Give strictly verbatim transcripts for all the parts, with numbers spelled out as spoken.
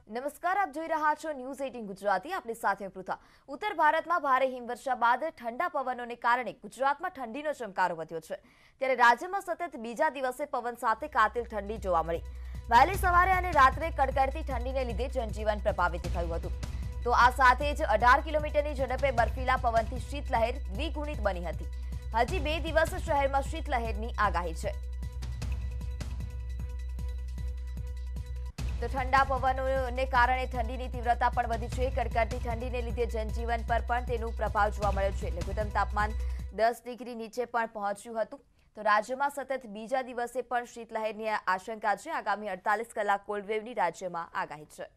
નમસ્કાર, આપ જોઈ રહ્યા છો ન્યૂઝ અઠ્ઠાવીસ ગુજરાતી. આપની સાથે પૃથા. ઉત્તર ભારતમાં ભારે હિમવર્ષા બાદ ઠંડા પવનોને કારણે ગુજરાતમાં ઠંડીનો ચમકારો વધ્યો છે. ત્યારે રાજ્યમાં સતત બીજા દિવસે પવન સાથે કાતિલ ઠંડી જોવા મળી. વહેલી સવારે અને રાત્રે કડકડતી ઠંડીને લીધે જનજીવન પ્રભાવિત થયું હતું. તો આ સાથે જ અઢાર કિલોમીટરની ઝડપે બર્ફીલા પવનથી શીતલહેર દ્વિગુણિત બની હતી. હજી બે દિવસ શહેરમાં શીતલહેરની આગાહી છે. તો ઠંડા પવનોને કારણે ઠંડીની તીવ્રતા પણ વધી છે. કડકડતી ઠંડીને લીધે જનજીવન પર પણ તેનો પ્રભાવ જોવા મળ્યો છે. લઘુત્તમ તાપમાન દસ ડિગ્રી નીચે પણ પહોંચ્યું હતું. તો રાજ્યમાં સતત બીજા દિવસે પણ શીતલહેરની આશંકા છે. આગામી અડતાલીસ કલાક કોલ્ડવેવની રાજ્યમાં આગાહી છે.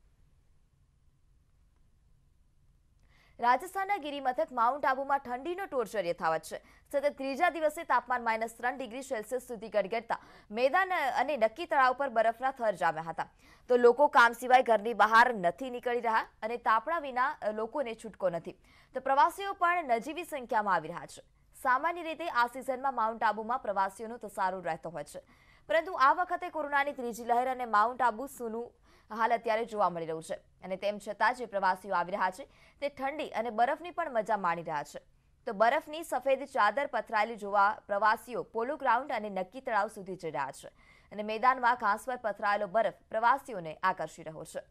રાજસ્થાનના ગિરિમથક માઉન્ટ આબુમાં ઠંડીનો ટોર્ચર યથાવત છે. સતત ત્રીજા દિવસે તાપમાન માઇનસ ત્રણ ડિગ્રી સેલ્સિયસ સુધી ગડગડતા મેદાન અને નક્કી તળાવ પર બરફના થર જામ્યા હતા. તો લોકો કામ સિવાય ઘરની બહાર નથી નીકળી રહ્યા અને તાપણા વિના લોકોને છૂટકો નથી. તો પ્રવાસીઓ પણ નજીવી સંખ્યામાં આવી રહ્યા છે. સામાન્ય રીતે આ સિઝનમાં માઉન્ટ આબુમાં પ્રવાસીઓનો ધસારો રહેતો હોય છે, પરંતુ આ વખતે કોરોનાની ત્રીજી લહેર અને માઉન્ટ આબુ સૂનું હાલ અત્યારે જોવા મળી રહ્યું છે. અને તેમ છતાં જે પ્રવાસીઓ આવી રહ્યા છે તે ઠંડી અને બરફની પણ મજા માણી રહ્યા છે. તો બરફની સફેદ ચાદર પથરાયેલી જોવા પ્રવાસીઓ પોલો ગ્રાઉન્ડ અને નક્કી તળાવ સુધી જઈ રહ્યા છે. અને મેદાનમાં ઘાસ પર પથરાયેલો બરફ પ્રવાસીઓને આકર્ષી રહ્યો છે.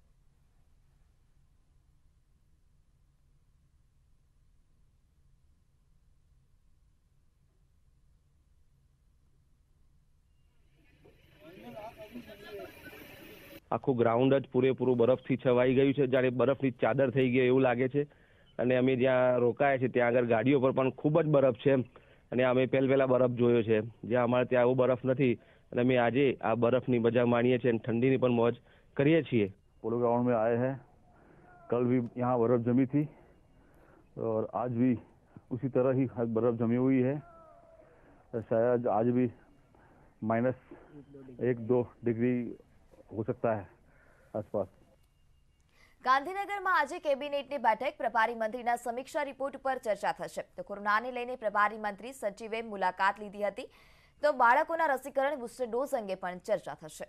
આખું ગ્રાઉન્ડ જ પૂરેપૂરું બરફથી છવાઈ ગયું છે. જાણે બરફની ચાદર થઈ ગઈ એવું લાગે છે. અને અમે જ્યાં રોકાયા છે ત્યાં આગળ ગાડીઓ પર પણ ખૂબ જ બરફ છે. અને અમે પહેલ પહેલા બરફ જોયો છે, જ્યાં અમારે ત્યાં આવો બરફ નથી. અને અમે આજે આ બરફની મજા માણીએ છીએ અને ઠંડીની પણ મોજ કરીએ છીએ. पोलो ग्राउंड में आए हैं. कल भी यहाँ बर्फ जमी थी और आज भी उसी तरह ही बर्फ जमी हुई है. शायद आज भी माइनस एक दो डिग्री हो सकता है आसपास. ગાંધીનગરમાં આજે કેબિનેટની બેઠક. પ્રભારી મંત્રીના સમીક્ષા રિપોર્ટ પર ચર્ચા થશે. તો કોરોનાને લઈને પ્રભારી મંત્રી સચિવે મુલાકાત લીધી હતી. તો બાળકોના રસીકરણ બુસ્ટર ડોઝ અંગે પણ ચર્ચા થશે.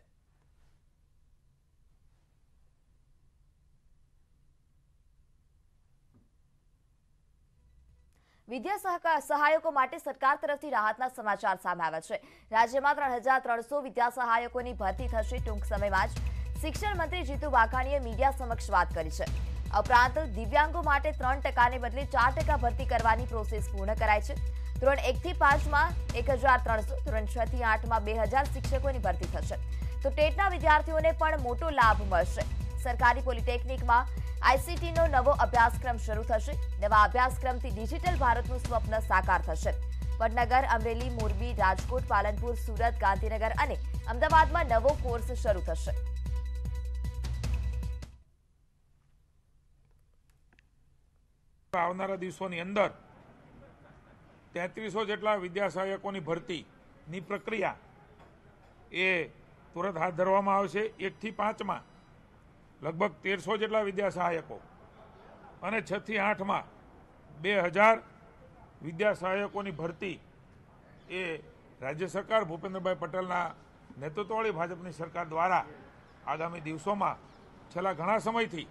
વિદ્યા સહાયકો માટે સરકાર તરફથી રાહતના સમાચાર સામે આવ્યા છે. રાજ્યમાં ત્રણ હજાર ત્રણસો વિદ્યા સહાયકોની ભરતી થશે ટૂંક સમયમાં જ. શિક્ષણ મંત્રી જીતુ વાઘાણીએ મીડિયા સમક્ષ વાત કરી છે. ઉપરાંત દિવ્યાંગો માટે ત્રણ ટકાને બદલે ચાર ટકા ભરતી કરવાની પ્રોસેસ પૂર્ણ કરાઈ છે. ધોરણ એક થી પાંચમાં એક હજાર ત્રણસો, ધોરણ છ થી આઠમાં બે હજાર શિક્ષકોની ભરતી થશે. તો ટેટના વિદ્યાર્થીઓને પણ મોટો લાભ મળશે. સરકારી પોલિટેકનિકમાં આઈસીટીનો નવો અભ્યાસક્રમ શરૂ થશે. નવા અભ્યાસક્રમથી ડિજિટલ ભારતનું સ્વપ્ન સાકાર થશે. વડનગર, અમરેલી, મોરબી, રાજકોટ, પાલનપુર, સુરત, ગાંધીનગર અને અમદાવાદમાં નવો કોર્સ શરૂ થશે. આવનારા દિવસોની અંદર તેત્રીસો જેટલા વિદ્યા સહાયકોની ભરતીની પ્રક્રિયા એ તુરંત હાથ ધરવામાં આવશે. એક થી પાંચમાં લગભગ તેરસો જેટલા વિદ્યા સહાયકો અને છ થી આઠમાં બે હજાર વિદ્યા સહાયકોની ભરતી એ રાજ્ય સરકાર ભૂપેન્દ્રભાઈ પટેલના નેતૃત્વવાળી ભાજપની સરકાર દ્વારા આગામી દિવસોમાં છેલ્લા ઘણા સમયથી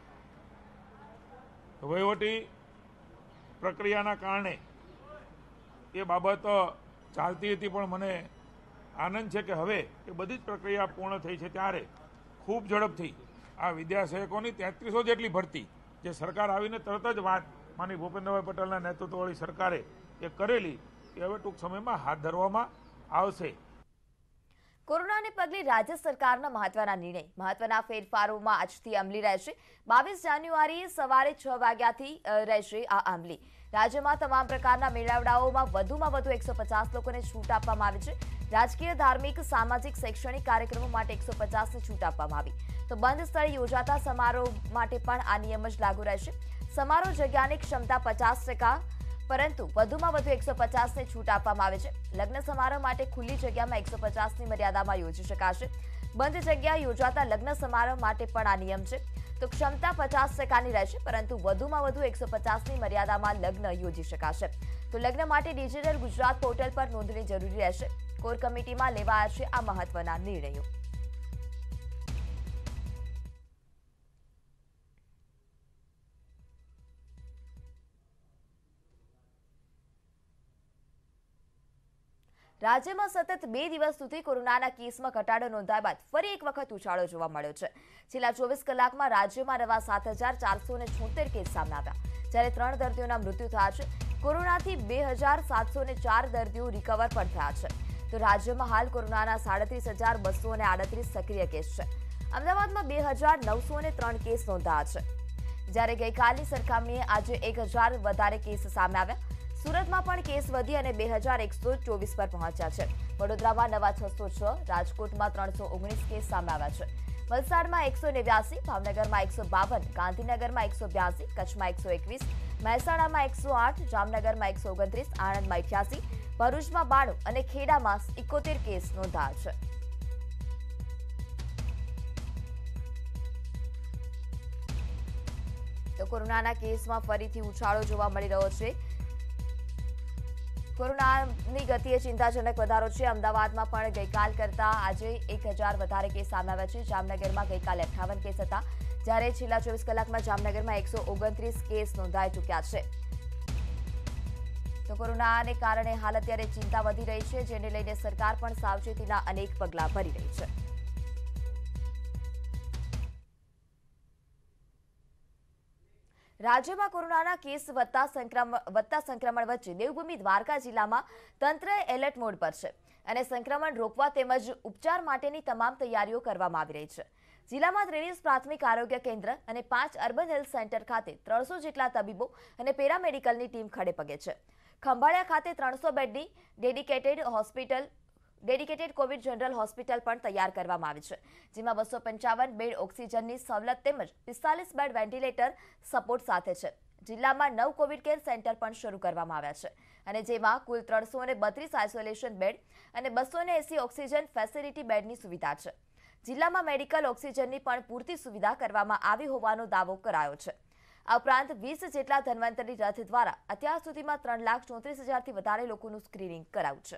વહીવટી પ્રક્રિયાના કારણે એ બાબત ચાલતી હતી, પણ મને આનંદ છે કે હવે એ બધી જ પ્રક્રિયા પૂર્ણ થઈ છે. ત્યારે ખૂબ ઝડપથી આ વિદ્યા સહાયકોની તેત્રીસો જેટલી ભરતી જે સરકાર આવીને તરત જ વાત માની ભૂપેન્દ્રભાઈ પટેલના નેતૃત્વવાળી સરકારે એ કરેલી એ હવે ટૂંક સમયમાં હાથ ધરવામાં આવશે. કોરોનાને પગલે રાજ્ય સરકારના મહત્વના નિર્ણય, મહત્વના ફેરફારોમાં આજથી અમલી રહેશે. બાવીસ જાન્યુઆરીએ સવારે છ વાગ્યાથી રહેશે આ અમલી. રાજ્યમાં તમામ પ્રકારના મેળાવડાઓમાં વધુમાં વધુ એકસો પચાસ લોકોને છૂટ આપવામાં આવી છે. રાજકીય, ધાર્મિક, સામાજિક, શૈક્ષણિક કાર્યક્રમો માટે એકસો પચાસની છૂટ આપવામાં આવી. તો બંધ સ્થળે યોજાતા સમારોહ માટે પણ આ નિયમ જ લાગુ રહેશે. સમારોહ જગ્યાની ક્ષમતા પચાસ ટકા, પરંતુ વધુમાં વધુ એકસો પચાસની છૂટ આપવામાં આવે છે. લગ્ન સમારોહ માટે ખુલ્લી જગ્યામાં એકસો પચાસની મર્યાદામાં યોજી શકાશે. બંધ જગ્યા યોજાતા લગ્ન સમારોહ માટે પણ આ નિયમ છે. તો ક્ષમતા પચાસ ટકાની રહેશે, પરંતુ વધુમાં વધુ એકસો પચાસની મર્યાદામાં લગ્ન યોજી શકાશે. તો લગ્ન માટે ડિજિટલ ગુજરાત પોર્ટલ પર નોંધણી જરૂરી રહેશે. કોર કમિટીમાં લેવાયા છે આ મહત્વના નિર્ણયો. રાજ્યમાં સતત બે દિવસ સુધી કોરોનાના કેસમાં ઘટાડો નોંધાયા બાદ ફરી એક વખત ઉછાળો જોવા મળ્યો છે. છેલ્લા ચોવીસ કલાકમાં રાજ્યમાં નવા સાત હજાર ચારસો ને છોતેર કેસ સામે આવ્યા, જ્યારે ત્રણ દર્દીઓના મૃત્યુ થયા છે. કોરોનાથી બે હજાર સાતસો ને ચાર દર્દીઓ રિકવર પણ થયા છે. તો રાજ્યમાં હાલ કોરોનાના સાડત્રીસ હજાર બસો ને આડત્રીસ સક્રિય કેસ છે. અમદાવાદમાં બે હજાર નવસો ને ત્રણ કેસ નોંધાયા છે, જ્યારે ગઈકાલની સરખામણીએ આજે એક હજાર વધારે કેસ સામે આવ્યા. સુરતમાં પણ કેસ વધી અને બે હજાર એકસો ચોવીસ પર પહોંચ્યા છે. વડોદરામાં નવા છસો છ, રાજકોટમાં ત્રણસો ઓગણીસ કેસ સામે આવ્યા છે. વલસાડમાં એકસો નેવ્યાસી, ભાવનગરમાં એકસો બાવન, ગાંધીનગરમાં એકસો બ્યાસી, કચ્છમાં એકસો એકવીસ, મહેસાણામાં એકસો આઠ, જામનગરમાં એકસો ઓગણત્રીસ, આણંદમાં અઠ્યાસી, ભરૂચમાં બાણું અને ખેડામાં એકોતેર કેસ નોંધાયા છે. તો કોરોનાના કેસમાં ફરીથી ઉછાળો જોવા મળી રહ્યો છે. કોરોનાની ગતિએ ચિંતાજનક વધારો છે. અમદાવાદમાં પણ ગઈકાલ કરતા આજે એક હજાર વધારે કેસ સામે આવ્યા છે. જામનગરમાં ગઈકાલે અઠ્ઠાવન કેસ હતા, જ્યારે છેલ્લા ચોવીસ કલાકમાં જામનગરમાં એકસો ઓગણત્રીસ કેસ નોંધાઈ ચૂક્યા છે. તો કોરોનાને કારણે હાલ અત્યારે ચિંતા વધી રહી છે, જેને લઈને સરકાર પણ સાવચેતીના અનેક પગલાં ભરી રહી છે. રાજ્યમાં કોરોનાના કેસ વધતા સંક્રમણ વધતા સંક્રમણ વચ્ચે દેવભૂમિ દ્વારકા જિલ્લામાં તંત્ર એલર્ટ મોડ પર છે અને સંક્રમણ રોકવા તેમજ ઉપચાર માટેની તમામ તૈયારીઓ કરવામાં આવી રહી છે. જિલ્લામાં ત્રેવીસ પ્રાથમિક આરોગ્ય કેન્દ્ર અને પાંચ અર્બન હેલ્થ સેન્ટર ખાતે ત્રણસો જેટલા તબીબો અને પેરામેડિકલની ટીમ ખડે પગે છે. ખંભાળિયા ખાતે ત્રણસો બેડની dedicated hospital dedicated covid general hospital પણ તૈયાર કરવામાં આવી છે, જેમાં બસો પંચાવન બેડ ઓક્સિજનની સવલત તેમજ પિસ્તાલીસ બેડ વેન્ટિલેટર સપોર્ટ સાથે છે. જિલ્લામાં નવ કોવિડ કેર સેન્ટર પણ શરૂ કરવામાં આવ્યા છે અને જેમાં કુલ ત્રણસો ને બત્રીસ આઇસોલેશન બેડ અને બસો ને એસી ઓક્સિજન ફેસિલિટી બેડની સુવિધા છે. જિલ્લામાં મેડિકલ ઓક્સિજનની પણ પૂરતી સુવિધા કરવામાં આવી હોવાનો દાવો કરાયો છે. આ ઉપરાંત વીસ જેટલા ધન્વંતરી રથ દ્વારા અત્યાર સુધીમાં ત્રણ લાખ ચોત્રીસ હજારથી વધારે લોકોનું સ્ક્રીનિંગ કરાયું છે.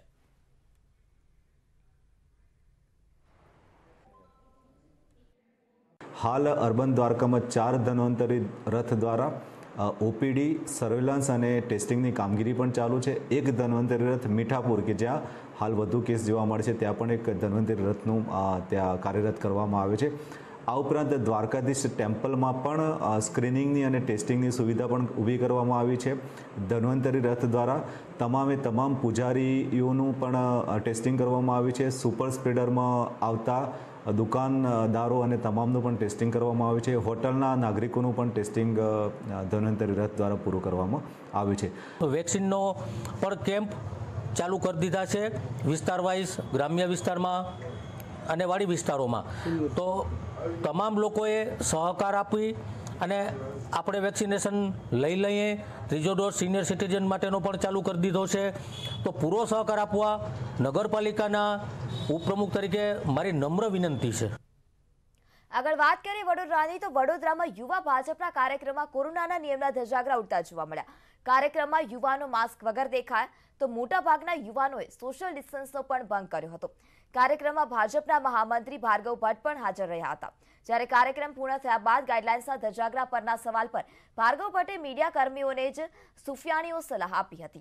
હાલ અર્બન દ્વારકામાં ચાર ધન્વંતરી રથ દ્વારા ઓપીડી, સર્વેલન્સ અને ટેસ્ટિંગની કામગીરી પણ ચાલુ છે. એક ધન્વંતરી રથ મીઠાપુર કે જ્યાં હાલ વધુ કેસ જોવા મળે છે, ત્યાં પણ એક ધન્વંતરી રથનું ત્યાં કાર્યરત કરવામાં આવે છે. આ ઉપરાંત દ્વારકાધીશ ટેમ્પલમાં પણ સ્ક્રીનિંગની અને ટેસ્ટિંગની સુવિધા પણ ઊભી કરવામાં આવી છે. ધન્વંતરી રથ દ્વારા તમામે તમામ પૂજારીઓનું પણ ટેસ્ટિંગ કરવામાં આવ્યું છે. સુપર સ્પ્રેડરમાં આવતા દુકાનદારો અને તમામનું પણ ટેસ્ટિંગ કરવામાં આવ્યું છે. હોટલના નાગરિકોનું પણ ટેસ્ટિંગ ધન્વંતરી રથ દ્વારા પૂરું કરવામાં આવ્યું છે. વેક્સિનનો પણ કેમ્પ ચાલુ કરી દીધા છે વિસ્તાર વાઇઝ, ગ્રામ્ય વિસ્તારમાં અને વાડી વિસ્તારોમાં. તો તમામ લોકોએ સહકાર આપી અને આપણે વેક્સિનેશન લઈ લઈએ. ત્રીજો ડોઝ સિનિયર સિટીઝન માટેનો પણ ચાલુ કરી દીધો છે. તો પૂરો સહકાર આપવા નગરપાલિકાના ઉપપ્રમુખ તરીકે મારી નમ્ર વિનંતી છે. આગળ વાત કરીએ વડોદરાની, તો વડોદરામાં યુવા ભાજપના કાર્યક્રમમાં કોરોનાના નિયમના ધજાગરા ઉડતા જોવા મળ્યા. કાર્યક્રમમાં યુવાનો માસ્ક વગર દેખાયા, તો મોટાભાગના યુવાનોએ સોશિયલ ડિસ્ટન્સનો પણ ભંગ કર્યો હતો. કાર્યક્રમમાં ભાજપના મહામંત્રી ભાર્ગવ ભટ્ટ પણ હાજર રહ્યા હતા. જ્યારે કાર્યક્રમ પૂર્ણ થયા બાદ ગાઈડલાઇન્સના ધજાગરા પરના સવાલ પર ભાર્ગવ ભટ્ટે મીડિયા કર્મીઓને જ સુફિયાણીઓ સલાહ આપી હતી.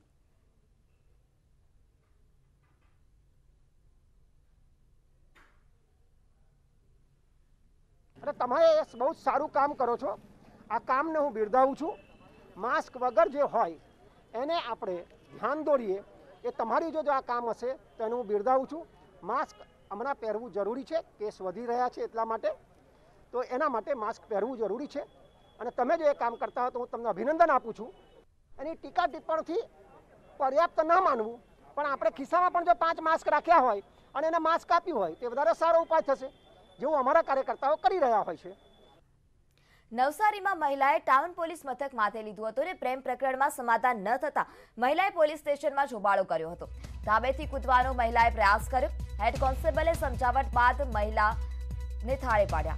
અને તમે બહુ સારું કામ કરો છો. આ કામને હું બિરદાવું છું. માસ્ક વગર જે હોય એને આપણે ધ્યાન દોરીએ, એ તમારી જો આ કામ હશે તો એને હું બિરદાવું છું. માસ્ક હમણાં પહેરવું જરૂરી છે, કેસ વધી રહ્યા છે એટલા માટે, તો એના માટે માસ્ક પહેરવું જરૂરી છે. અને તમે જો એ કામ કરતા હો તો હું તમને અભિનંદન આપું છું. એની ટીકા ટિપ્પણથી પર્યાપ્ત ન માનવું, પણ આપણે ખિસ્સામાં પણ જો પાંચ માસ્ક રાખ્યા હોય અને એને માસ્ક આપ્યું હોય તે વધારે સારો ઉપાય થશે, જેવું અમારા કાર્યકર્તાઓ કરી રહ્યા હોય છે. નવસારીમાં મહિલાએ ટાઉન પોલીસ મથક માથે લીધું હતું અને પ્રેમ પ્રકરણમાં સમાધાન ન થતા મહિલાએ પોલીસ સ્ટેશનમાં જોબાળો કર્યો હતો. ધાબેથી કૂદવાનો મહિલાએ પ્રયાસ કર્યો. હેડ કોન્સ્ટેબલે સમજાવટ બાદ મહિલાને થાળે પાડ્યા.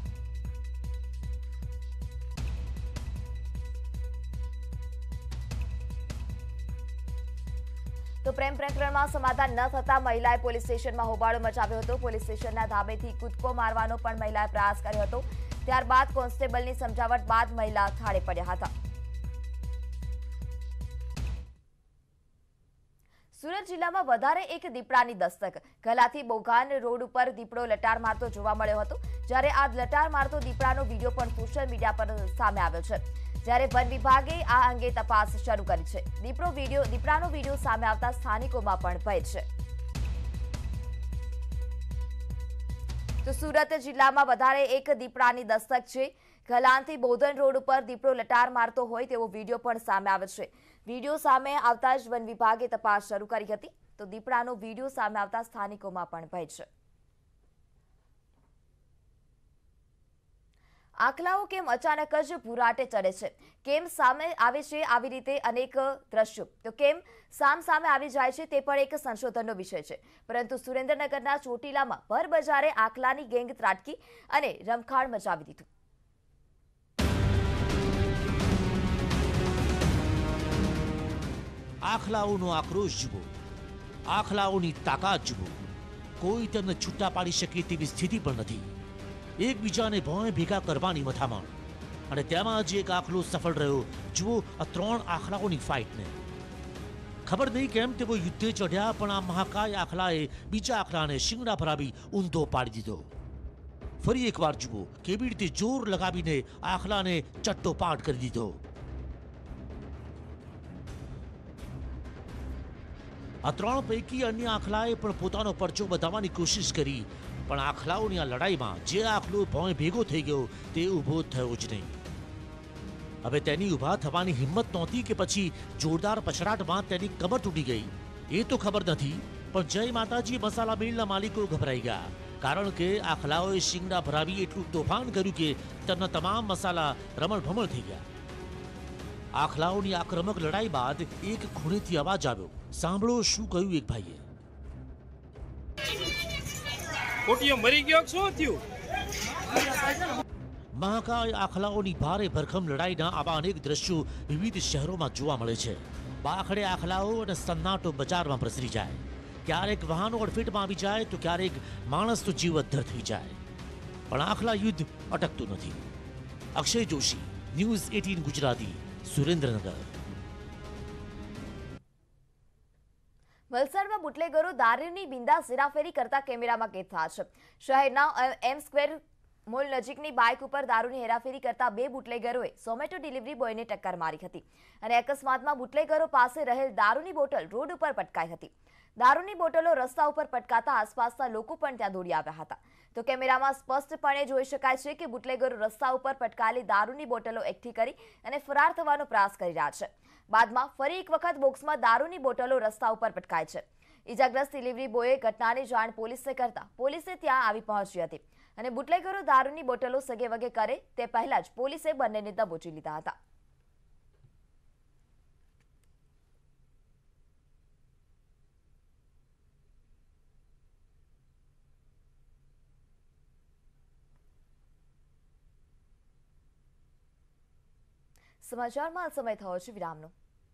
તો પ્રેમ પ્રકરણમાં સમાધાન ન થતા મહિલાએ પોલીસ સ્ટેશનમાં હોબાળો મચાવ્યો હતો. પોલીસ સ્ટેશનના ધાબેથી કૂદકો મારવાનો પણ મહિલાએ પ્રયાસ કર્યો હતો. ત્યારબાદ કોન્સ્ટેબલની સમજાવટ બાદ મહિલા થાળે પડ્યા હતા. સુરત જિલ્લામાં વધારે એક દીપડાની દસ્તક. ગલાથી બોઘાન રોડ ઉપર દીપડો લટાર મારતો જોવા મળ્યો હતો, જ્યારે આ લટાર મારતો દીપડાનો વિડીયો પણ સોશિયલ મીડિયા પર સામે આવ્યો છે. જ્યારે વન વિભાગે આ અંગે તપાસ શરૂ કરી છે. દીપડો વિડીયો દીપડાનો વિડીયો સામે આવતા સ્થાનિકોમાં પણ ભય છે. તો સુરત જિલ્લામાં વધારે એક દીપડાની દસ્તક છે. ગલાનથી બોધન રોડ ઉપર દીપડો લટાર મારતો હોય તેવો વિડીયો પણ સામે આવે છે. વિડીયો સામે આવતા જ વન વિભાગે તપાસ શરૂ કરી હતી. તો દીપડાનો વિડીયો સામે આવતા સ્થાનિકોમાં પણ ભય છે. આખલાઓ કેમ અચાનક જ ભૂરાટે ચડે છે? કેમ સામે આવે છે આવી રીતે અનેક દ્રશ્યો? તો કેમ સામ સામે આવી જાય છે તે પણ એક સંશોધનનો વિષય છે. પરંતુ સુરેન્દ્રનગરના ચોટીલામાં ભર બજારે આખલાની ગેંગ ત્રાટકી અને રમખાણ મચાવી દીધું. આખલાઓનો આક્રોશ જુઓ, આખલાઓની તાકાત જુઓ. કોઈ તેમને છૂટા પાડી શકે તેવી સ્થિતિ પણ નથી. એકબીજાને ભોંય ભેગા કરવાની મથામણ, અને તેમાં જ એક આખલો સફળ રહ્યો. જુઓ આ ત્રણ આખલાઓની ફાઇટને. ખબર નહીં કેમ તેઓ યુદ્ધે ચઢ્યા, પણ આ મહાકાય આખલાએ બીજા આખલાને શિંગડા ભરાવી ઊંધો પાડી દીધો. ફરી એકવાર જુઓ કેવી રીતે જોર લગાવીને આખલાને ચટ્ટોપાટ કરી દીધો. આ ત્રણ પૈકી અન્ય આખલાએ પણ પોતાનો પરચો બતાવવાની કોશિશ કરી, પણ આખલાઓની આ લડાઈમાં જે આખલો ભોંય ભેગો થઈ ગયો તે ઊભો થયો જ નહીં. હવે તેની ઊભા થવાની હિંમત નહોતી કે પછી જોરદાર પછડાટમાં તેની કમર તૂટી ગઈ એ તો ખબર નથી, પણ જય માતાજી મસાલા મિલના માલિકો ગભરાઈ ગયા, કારણ કે આખલાઓએ શિંગડા ભરાવી એટલું તોફાન કર્યું કે તેમના તમામ મસાલા રમણભમણ થઈ ગયા. આખલાઓની આક્રમક લડાઈ બાદ એક ખૂણેથી અવાજ આવ્યો. સાંભળો શું કહ્યું એક ભાઈએ. કોટીઓ મરી ગયો, શું થયું? મહાકાય આખલાઓની ભારે ભરખમ લડાઈના આવા અનેક દ્રશ્યો વિવિધ શહેરોમાં જોવા મળે છે. બાખડે આખલાઓ અને સન્નાટો બજારમાં પ્રસરી જાય. ક્યારેક વાહનો અડફેટમાં આવી જાય તો ક્યારેક માણસ તો જીવ અદ્ધર થઈ જાય. પણ આખલા યુદ્ધ અટકતું નથી. અક્ષય જોશી, ન્યૂઝ અઠાર ગુજરાતી, સુરેન્દ્રનગર. વલસાડમાં બુટલેગરો દારૂની બિંદાસ હેરાફેરી કરતા કેમેરામાં કેદ થયા છે. શહેરના એમ સ્ક્વેર મોલ નજીકની બાઇક ઉપર દારૂની હેરાફેરી કરતા બે બુટલેગરોએ ઝોમેટો ડિલિવરી બોયને ટક્કર મારી હતી, અને અકસ્માતમાં બુટલેગરો પાસે રહેલ દારૂની બોટલ રોડ ઉપર પટકાઈ હતી. દારૂની બોટલો રસ્તા ઉપર પટકાતા આસપાસના લોકો પણ ત્યાં દોડી આવ્યા હતા. તો કેમેરામાં સ્પષ્ટપણે જોઈ શકાય છે કે બુટલેગરો રસ્તા ઉપર પટકાયેલી દારૂની બોટલો એકઠી કરી અને ફરાર થવાનો પ્રયાસ કરી રહ્યા છે. બાદમાં ફરી એક વખત બોક્સમાં દારૂની બોટલો રસ્તા ઉપર પટકાય છે. ઇજાગ્રસ્ત ડિલિવરી બોયે ઘટનાની જાણ પોલીસને કરતા પોલીસે ત્યાં આવી પહોંચી હતી, અને બુટલેગરો દારૂની બોટલો સગે વગે કરે તે પહેલા જ પોલીસે બંનેને દબોચી લીધા હતા. સમાચારમાં આ સમય થયો છે વિરામનો.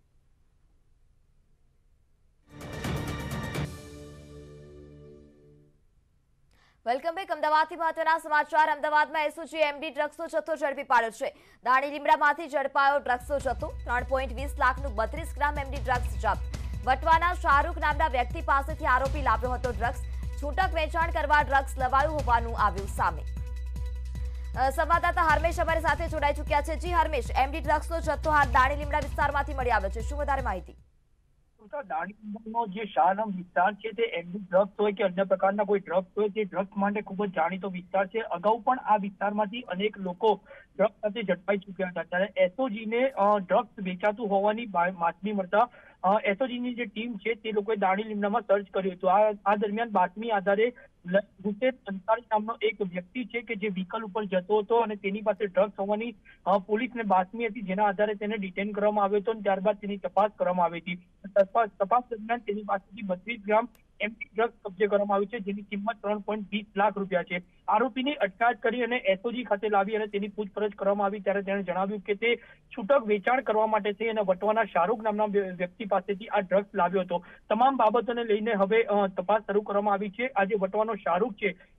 Welcome back. અમદાવાદથી મહત્વના સમાચાર. અમદાવાદમાં એસઓજી એમડી ડ્રગ્સનો જથ્થો ઝડપી પાડ્યો છે. દાણી લીમડામાંથી ઝડપાયો ડ્રગ્સનો જથ્થો. ત્રણ પોઈન્ટ વીસ લાખનું બત્રીસ ગ્રામ એમડી ડ્રગ્સ જપ્ત. વટવાના શાહરૂખ નામના વ્યક્તિ પાસેથી આરોપી લાવ્યો હતો ડ્રગ્સ. છૂટક વેચાણ કરવા ડ્રગ્સ લવાયું હોવાનું આવ્યું સામે. સંવાદદાતા હરમેશ અમારી સાથે જોડાઈ ચૂક્યા છે. જી હરમેશ, એમડી ડ્રગ્સનો જથ્થો હાલ દાણી લીમડા વિસ્તારમાંથી મળી આવ્યો છે, શું વધારે માહિતી? દાણીનો જે શાહનામ વિસ્તાર છે તે એમડી ડ્રગ્સ હોય કે અન્ય પ્રકારના કોઈ ડ્રગ્સ હોય તે ડ્રગ્સ માટે ખૂબ જ જાણીતો વિસ્તાર છે. અગાઉ પણ આ વિસ્તારમાંથી અનેક લોકો ડ્રગ્સ સાથે ઝડપાઈ ચૂક્યા હતા, ત્યારે એસઓજીને ડ્રગ્સ વેચાતું હોવાની બાતમી મળતા એસઓજીની જે ટીમ છે તે લોકોએ દાણી લીમડામાં સર્ચ કર્યું હતું. આ દરમિયાન બાતમી આધારે ગુસેત અંસારી નામનો એક વ્યક્તિ છે કે જે વ્હીકલ ઉપર જતો હતો અને તેની પાસે ડ્રગ્સ હોવાની પોલીસને બાતમી હતી, જેના આધારે તેને ડિટેન કરવામાં આવ્યો હતો અને ત્યારબાદ તેની તપાસ કરવામાં આવી હતી. તપાસ તપાસ દરમિયાન તેની પાસેથી બત્રીસ ગ્રામ એમડી ડ્રગ્સ કબજે કરવામાં આવ્યું છે, જેની કિંમત ત્રણ પોઈન્ટ વીસ લાખ રૂપિયા છે. આરોપીની અટકાયત કરી અને એસઓજી ખાતે લાવી અને તેની પૂછપરછ કરવામાં આવી, ત્યારે તેણે જણાવ્યું કે તે છૂટક વેચાણ કરવા માટે છે અને વટવાના શાહરૂખ નામના વ્યક્તિ પાસેથી આ ડ્રગ્સ લાવ્યો હતો. તમામ બાબતોને લઈને હવે તપાસ શરૂ કરવામાં આવી છે. આજે વટવાનો શાહરૂખ છે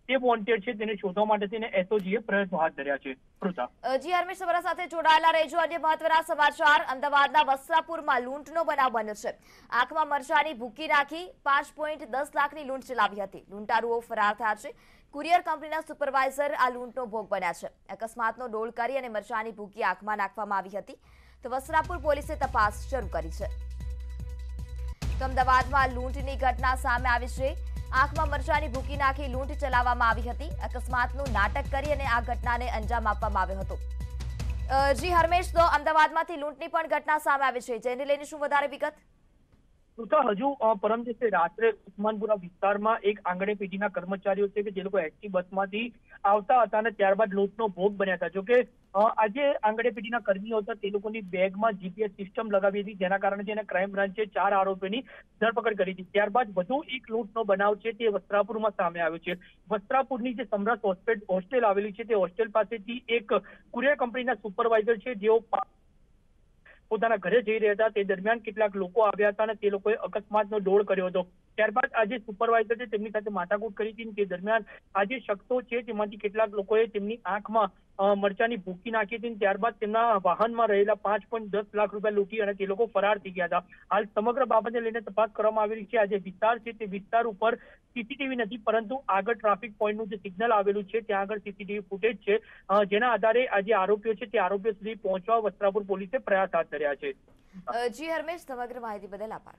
તે વોન્ટેડ છે તેને શોધવા માટે તેને એસઓજીએ પ્રયત્નો હાથ ધર્યા છે. જી હરમેશ, તમારા સાથે જોડાયેલા રહેજો. અન્ય મહત્વના સમાચાર. અમદાવાદના વસ્ત્રાપુરમાં લૂંટનો બનાવ બન્યો છે. આંખમાં મરચાની ભૂકી નાખી પાંચ પોઈન્ટ દસ લાખની લૂંટ ચલાવી હતી. લૂંટારુઓ ફરાર થયા છે. કુરિયર કંપનીના સુપરવાઇઝર આ લૂંટનો ભોગ બન્યા છે. અકસ્માતનો ડોળ કરી અને મરચાની ભૂકી આંખમાં નાખવામાં આવી હતી. તો વસ્ત્રાપુર પોલીસે તપાસ શરૂ કરી છે. તો અમદાવાદમાં લૂંટની ઘટના સામે આવી છે. આંખમાં મરચાની ભૂકી નાખી લૂંટ ચલાવવામાં આવી હતી. અકસ્માતનું નાટક કરી અને આ ઘટનાને અંજામ આપવામાં આવ્યો હતો. જી હરમેશ, તો અમદાવાદમાંથી લૂંટની પણ ઘટના સામે આવી છે, જેને લઈને શું વધારે વિગત? હજુ પરમ દિવસે રાત્રે ઉસ્માનપુરા વિસ્તારમાં એક આંગણે પેઢીના કર્મચારીઓ છે કે જે લોકો એસટી બસમાંથી આવતા હતા અને ત્યારબાદ લૂંટનો ભોગ બન્યા હતા. જોકે આજે આંગણે પેઢીના કર્મીઓ હતા તે લોકોની બેગમાં જીપીએસ સિસ્ટમ લગાવી હતી, જેના કારણે તેને ક્રાઇમ બ્રાન્ચે ચાર આરોપીની ધરપકડ કરી હતી. ત્યારબાદ વધુ એક લૂંટનો બનાવ છે તે વસ્ત્રાપુરમાં સામે આવ્યો છે. વસ્ત્રાપુરની જે સમરસ હોસ્ટેલ આવેલી છે તે હોસ્ટેલ પાસેથી એક કુરિયર કંપનીના સુપરવાઇઝર છે જેઓ પોતાના ઘરે જઈ રહ્યા હતા તે દરમિયાન કેટલાક લોકો આવ્યા હતા અને તે લોકોએ અકસ્માતનો ડોળ કર્યો હતો. ત્યારબાદ આજે સુપરવાઇઝર છે તેમની સાથે માથાકૂટ કરી હતી. તે દરમિયાન આજે શખ્સો છે તેમાંથી કેટલાક લોકોએ તેમની આંખમાં મરચાની ભૂકી નાખી હતી. ત્યારબાદ તેમના વાહનમાં રહેલા પાંચ પોઈન્ટ દસ લાખ રૂપિયા લૂંટી અને તે લોકો ફરાર થઈ ગયા હતા. હાલ સમગ્ર બાબતને લઈને તપાસ કરવામાં આવી રહી છે. આ જે વિસ્તાર છે તે વિસ્તાર ઉપર સીસીટીવી નથી, પરંતુ આગળ ટ્રાફિક પોઈન્ટનું જે સિગ્નલ આવેલું છે ત્યાં આગળ સીસીટીવી ફૂટેજ છે, જેના આધારે આ જે આરોપીઓ છે તે આરોપીઓ સુધી પહોંચવા વસ્ત્રાપુર પોલીસે પ્રયાસ હાથ ધર્યા છે. જી હરમેશ, સમગ્ર માહિતી બદલ આભાર.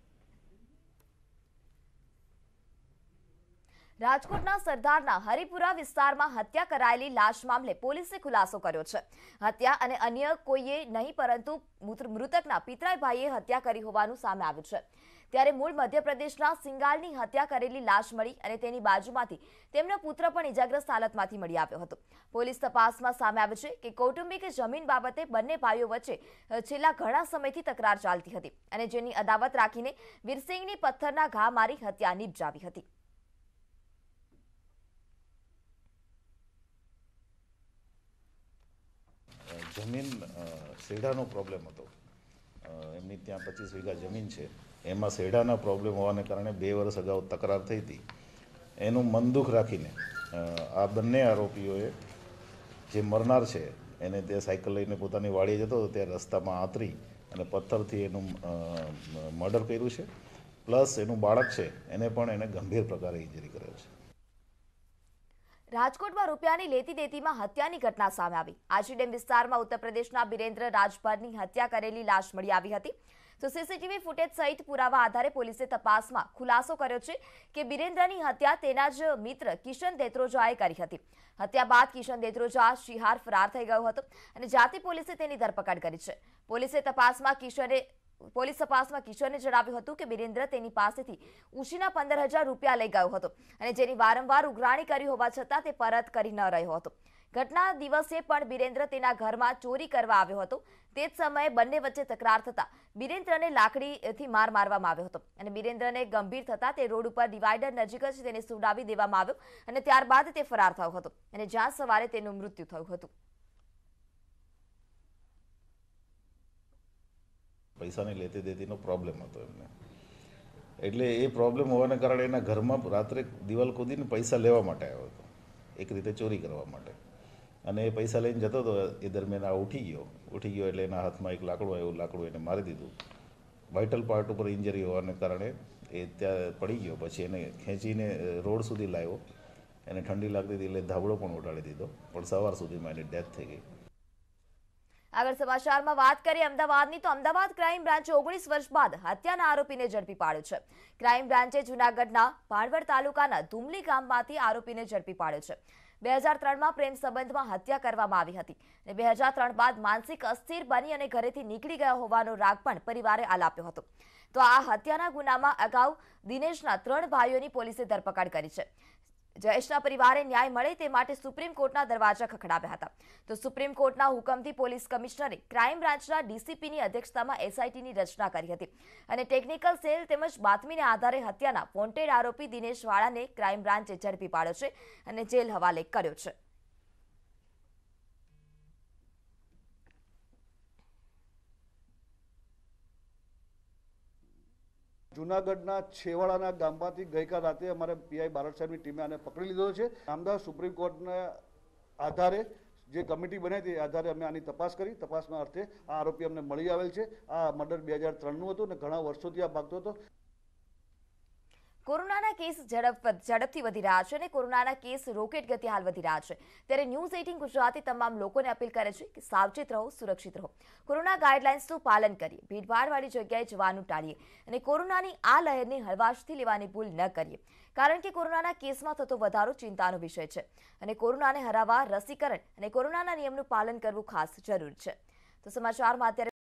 રાજકોટના સરદારના હરિપુરા વિસ્તારમાં હત્યા કરાયેલી લાશ મામલે પોલીસે ખુલાસો કર્યો છે. હત્યા અને અન્ય કોઈએ નહીં પરંતુ મૃતકના પિતરાઈભાઈએ હત્યા કરી હોવાનું સામે આવ્યું છે. ત્યારે મૂળ મધ્યપ્રદેશના સિંગાલની હત્યા કરેલી લાશ મળી અને તેની બાજુમાંથી તેમનો પુત્ર પણ ઇજાગ્રસ્ત હાલતમાંથી મળી આવ્યો હતો. પોલીસ તપાસમાં સામે આવ્યું છે કે કૌટુંબિક જમીન બાબતે બંને ભાઈઓ વચ્ચે છેલ્લા ઘણા સમયથી તકરાર ચાલતી હતી અને જેની અદાવત રાખીને વીરસિંહની પથ્થરના ઘા મારી હત્યા નિપજાવી હતી. જમીન શેઢાનો પ્રોબ્લેમ હતો. એમની ત્યાં પચીસ વીઘા જમીન છે, એમાં શેઢાના પ્રોબ્લેમ હોવાને કારણે બે વર્ષ અગાઉ તકરાર થઈ હતી. એનું મન દુઃખ રાખીને આ બંને આરોપીઓએ જે મરનાર છે એને તે સાયકલ લઈને પોતાની વાડીએ જતો હતો ત્યારે રસ્તામાં આતરી અને પથ્થરથી એનું મર્ડર કર્યું છે. પ્લસ એનું બાળક છે એને પણ એને ગંભીર પ્રકારે ઇન્જરી કર્યો છે. રાજકોટમાં રૂપિયાની લેતી દેતીમાં હત્યાની ઘટના સામે આવી. આજીડેમ વિસ્તારમાં ઉત્તર પ્રદેશના બિરેન્દ્ર રાજભરની હત્યા કરેલી લાશ મળી આવી હતી. તો સીસીટીવી ફૂટેજ સહિત પુરાવા આધારે પોલીસે તપાસમાં ખુલાસો કર્યો છે કે બિરેન્દ્રની હત્યા તેના જ મિત્ર કિશન દેત્રોજાએ કરી હતી. હત્યા બાદ કિશન દેત્રોજા શિહાર ફરાર થઈ ગયો હતો અને જાતિ પોલીસે તેની ધરપકડ કરી છે. પોલીસે તપાસમાં કિશને પોલીસ તપાસમાં કિશોરને જણાવ્યું હતું કે બિરેન્દ્ર તેની પાસેથી ઉછીના પંદર હજાર રૂપિયા લઈ ગયો હતો અને જેની વારંવાર ઉઘરાણી કરી હોવા છતાં તે પરત કરી ન રહ્યો હતો. ઘટના દિવસે પણ બિરેન્દ્ર તેના ઘરમાં ચોરી કરવા આવ્યો હતો. તે જ સમયે બંને વચ્ચે તકરાર થતા બિરેન્દ્રને લાકડીથી માર મારવામાં આવ્યો હતો અને બિરેન્દ્રને ગંભીર થતા તે રોડ ઉપર ડિવાઈડર નજીક જ તેને સુવડાવી દેવામાં આવ્યો અને ત્યારબાદ તે ફરાર થયો હતો અને જ્યાં સવારે તેનું મૃત્યુ થયું હતું. પૈસાની લેતી દેતીનો પ્રોબ્લેમ હતો એમને, એટલે એ પ્રોબ્લેમ હોવાને કારણે એના ઘરમાં રાત્રે દિવાલ કૂદીને પૈસા લેવા માટે આવ્યો હતો, એક રીતે ચોરી કરવા માટે. અને એ પૈસા લઈને જતો હતો એ દરમિયાન આ ઉઠી ગયો ઉઠી ગયો એટલે એના હાથમાં એક લાકડું આવ્યું, લાકડું એને મારી દીધું. વાઇટલ પાર્ટ ઉપર ઇન્જરી હોવાને કારણે એ ત્યાં પડી ગયો. પછી એને ખેંચીને રોડ સુધી લાવ્યો, એને ઠંડી લાગતી હતી એટલે ધાબળો પણ ઉડાડી દીધો, પણ સવાર સુધીમાં એની ડેથ થઈ ગઈ. આગળ સમાચારમાં વાત કરીએ અમદાવાદની. તો અમદાવાદ ક્રાઇમ બ્રાન્ચે ઓગણીસ વર્ષ બાદ હત્યાના આરોપીને ઝડપી પાડ્યો છે. ક્રાઇમ બ્રાન્ચે જૂનાગઢના ભાણવડ તાલુકાના ધુમલી ગામમાંથી આરોપીને ઝડપી પાડ્યો છે. બે હજાર ત્રણમાં પ્રેમ સંબંધમાં હત્યા કરવામાં આવી હતી અને બે હજાર ત્રણ બાદ માનસિક અસ્થિર બની અને ઘરેથી નીકળી ગયો હોવાનો રાગ પણ પરિવારે આલાપ્યો હતો. તો આ હત્યાના ગુનામાં અગાઉ દિનેશના ત્રણ ભાઈઓની પોલીસે ધરપકડ કરી છે. જયેશના પરિવારે ન્યાય મળે તે માટે સુપ્રીમ કોર્ટના દરવાજા ખખડાવ્યા હતા. તો સુપ્રીમ કોર્ટના હુકમથી પોલીસ કમિશનરે ક્રાઇમ બ્રાન્ચના ડીસીપીની અધ્યક્ષતામાં એસઆઈટીની રચના કરી હતી અને ટેકનિકલ સેલ તેમજ બાતમીને આધારે હત્યાના વોન્ટેડ આરોપી દિનેશ વાળાને ક્રાઇમ બ્રાન્ચે ઝડપી પાડ્યો છે અને જેલ હવાલે કર્યો છે. જૂનાગઢના છેવાડાના ગામમાંથી ગઈકાલ રાતે અમારે પીઆઈ બારડ સાહેબની ટીમે આને પકડી લીધો છે. અમદાવાદ સુપ્રીમ કોર્ટના આધારે જે કમિટી બની હતી આધારે અમે આની તપાસ કરી. તપાસના અર્થે આ આરોપી અમને મળી આવેલ છે. આ મર્ડર બે હજાર ત્રણનું હતું અને ઘણા વર્ષોથી આ ભાગતો હતો. કોરોનાના કેસ ઝડપ ઝડપથી વધી રહ્યા છે અને કોરોનાના કેસ રોકેટ ગતિ હાલ વધી રહ્યા છે. ત્યારે ન્યૂઝ એટીન ગુજરાતી તમામ લોકોને અપીલ કરે છે કે સાવચેત રહો, સુરક્ષિત રહો, કોરોના ગાઈડલાઇન્સનું પાલન કરીએ, ભીડભાડવાળી જગ્યાએ જવાનું ટાળીએ અને કોરોનાની આ લહેરને હળવાશથી લેવાની ભૂલ ન કરીએ, કારણ કે કોરોનાના કેસમાં થતો વધારો ચિંતાનો વિષય છે અને કોરોનાને હરાવવા રસીકરણ અને કોરોનાના નિયમનું પાલન કરવું ખાસ જરૂર છે. તો સમાચારમાં અત્યારે